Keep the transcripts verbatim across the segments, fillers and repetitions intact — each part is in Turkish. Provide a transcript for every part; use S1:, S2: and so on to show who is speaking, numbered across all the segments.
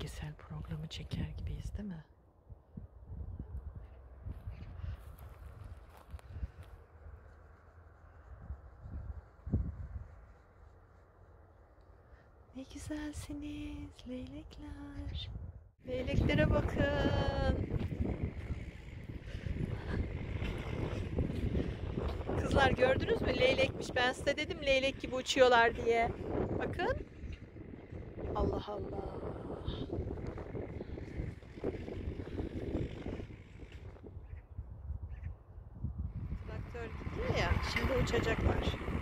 S1: belgesel programı çeker gibiyiz, değil mi? Ne güzelsiniz leylekler. Leyleklere bakın. Kızlar gördünüz mü? Leylekmiş. Ben size dedim leylek gibi uçuyorlar diye. Bakın. Allah Allah. Traktör gidiyor ya. Şimdi uçacaklar.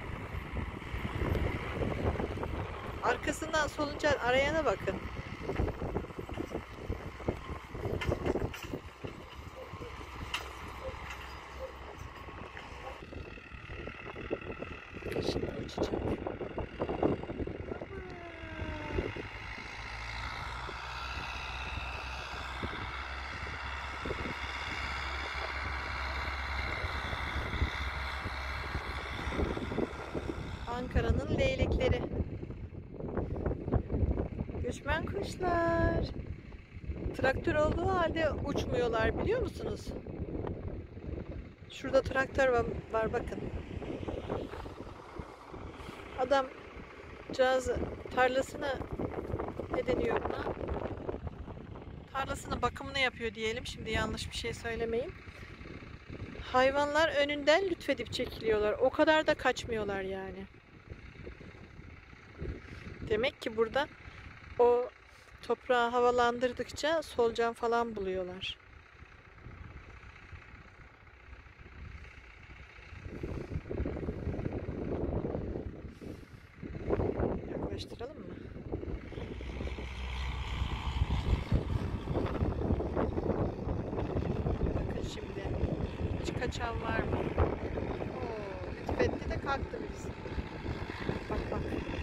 S1: Arkasından solunca arayana bakın. Şimdi uçacak. Ankara'nın leylekleri. Göçmen kuşlar. Traktör olduğu halde uçmuyorlar, biliyor musunuz? Şurada traktör var, var bakın. Adam cihaz tarlasına ne deniyor buna? Tarlasının bakımını yapıyor diyelim. Şimdi yanlış bir şey söylemeyeyim. Hayvanlar önünden lütfedip çekiliyorlar. O kadar da kaçmıyorlar yani. Demek ki burada o toprağı havalandırdıkça solucan falan buluyorlar. Yaklaştıralım mı? Bakın şimdi. Hiç kaçan var mı? Oo, lütfetti de kalktı birisi. Bak bak.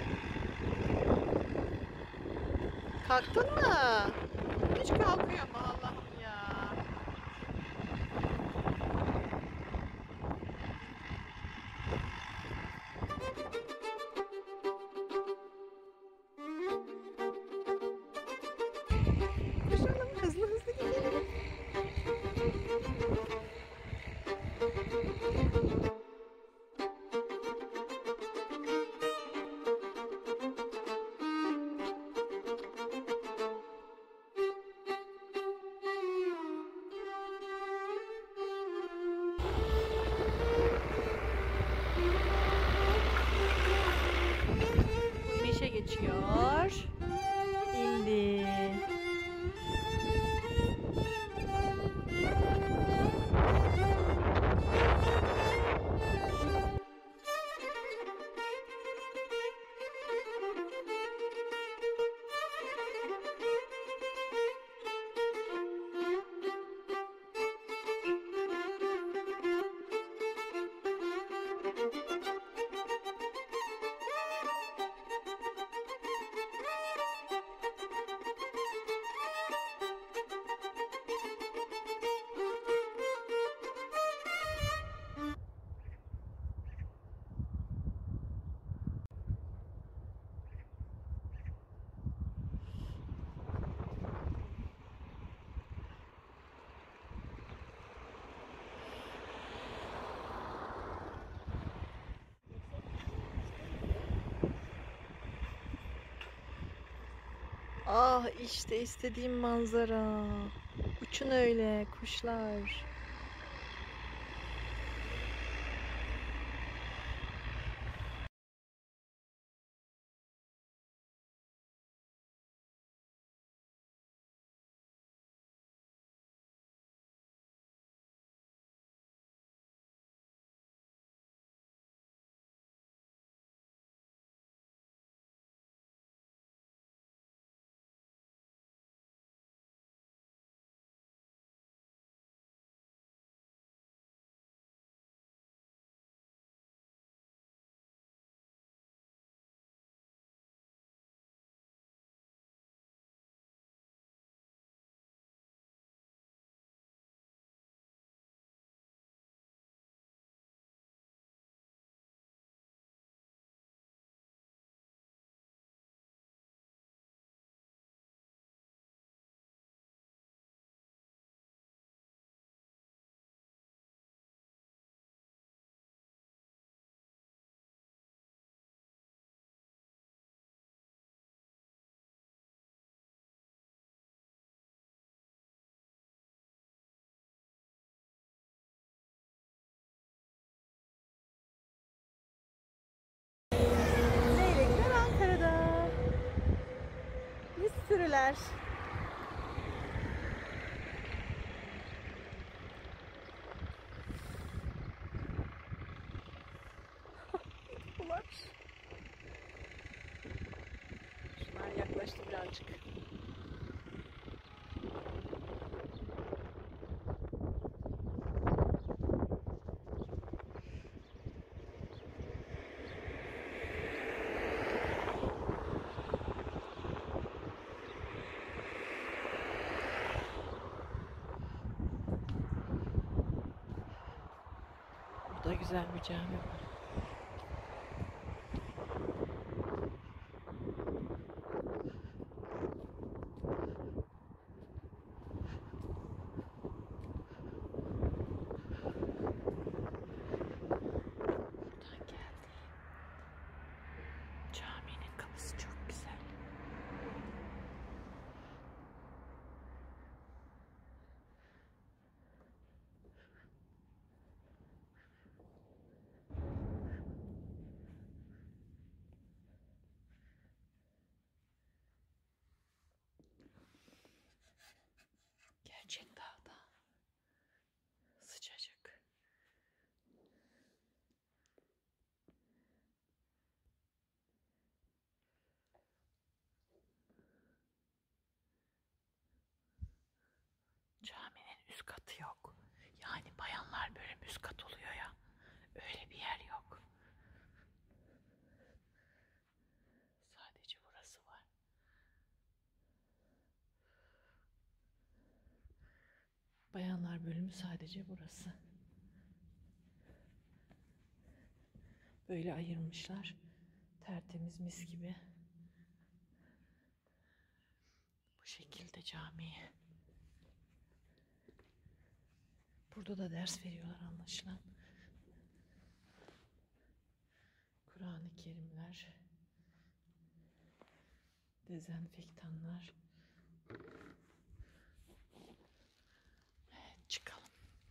S1: Kalktın mı? Hiç kalkıyor mu Allah'ım ya? Koşalım, hızlı hızlı gidelim. İnişe geçiyor. İndi. Ah, işte istediğim manzara. Uçun öyle kuşlar. Teşekkürler. Bunlar. Şunlar yaklaştı birazcık. Burada güzel bir cami var. Buradan geldi. Caminin kapısı çok güzel. Gerçek dağda. Sıcacık. Caminin üst katı yok. Yani bayanlar bölümü üst kat oluyor ya. Öyle bir yer yok. Sadece burası var. Bayanlar bölümü sadece burası. Böyle ayırmışlar. Tertemiz, mis gibi. Bu şekilde camiye. Burada da ders veriyorlar anlaşılan. Kur'an-ı Kerimler, dezenfektanlar. Evet, çıkalım.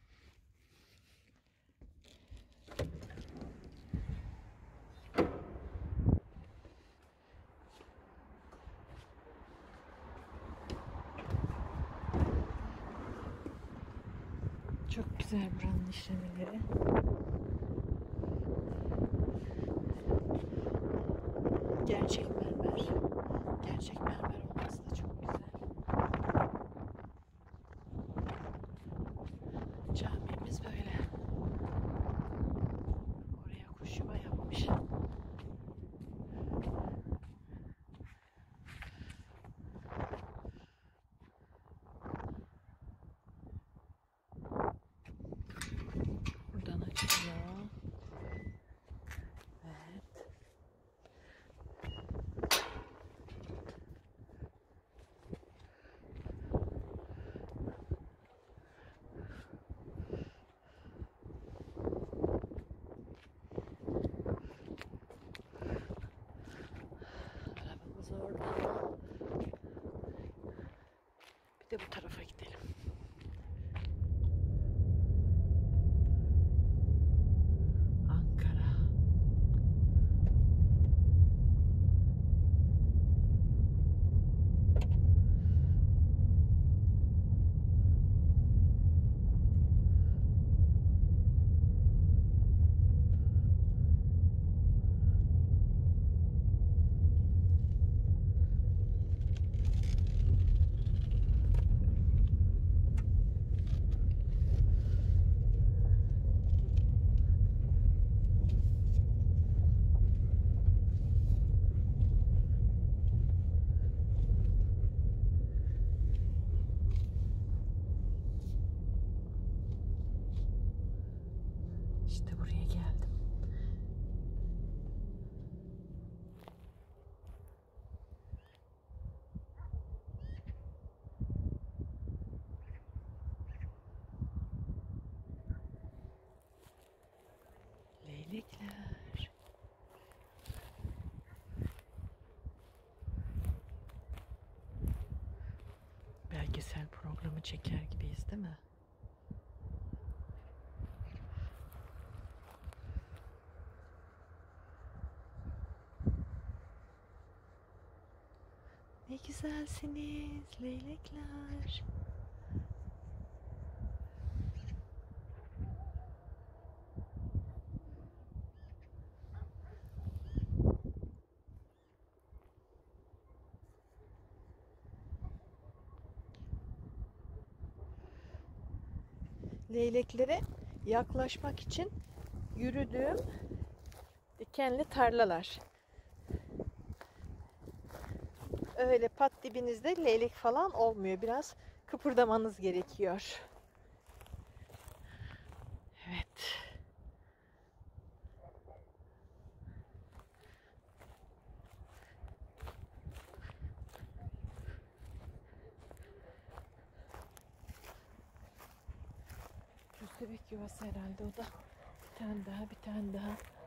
S1: Çok güzel buranın işlemeleri. Gerçek mermer. Gerçek mermer olması da çok güzel. Camimiz böyle. Oraya kuş yuva yapmış. Buradan açılıyor. Evet. Arabamız orada. Bir de bu tarafa gidelim. Ankara. İşte buraya geldim. Leylekler. Belgesel programı çeker gibiyiz, değil mi? Ne güzelsiniz leylekler. Leyleklere yaklaşmak için yürüdüğüm dikenli tarlalar. Öyle pat dibinizde leylek falan olmuyor. Biraz kıpırdamanız gerekiyor. Evet. Köstebek yuvası herhalde o da. Bir tane daha, bir tane daha.